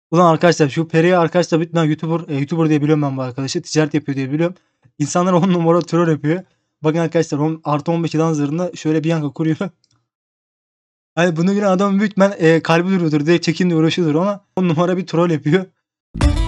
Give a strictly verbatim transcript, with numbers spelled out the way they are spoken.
Ulan arkadaşlar şu Peri'yi arkadaşlar büyük ihtimalle YouTuber, eee, YouTuber diye biliyorum ben bu arkadaşı. Ticaret yapıyor diye biliyorum. İnsanlara on numara troll yapıyor. Bakın arkadaşlar on artı on beş ilan zırhını şöyle bir anga kuruyor. Hani bunu gören adamın büyük ihtimal, eee, kalbi duruyordur. Direkt çekeyim diye uğraşıyordur ama on numara bir troll yapıyor.